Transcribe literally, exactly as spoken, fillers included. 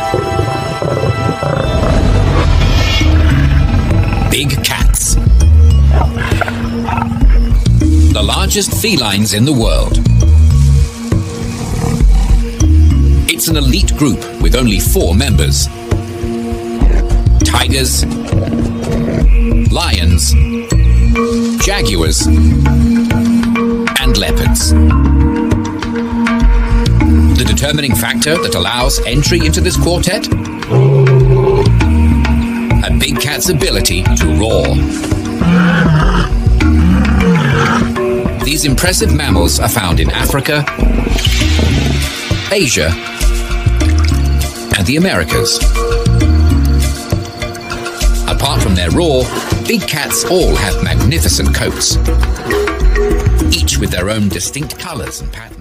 Big cats. The largest felines in the world. It's an elite group with only four members. Tigers, lions, jaguars, and leopards. The determining factor that allows entry into this quartet? A big cat's ability to roar. These impressive mammals are found in Africa, Asia, and the Americas. Apart from their roar, big cats all have magnificent coats, each with their own distinct colours and patterns.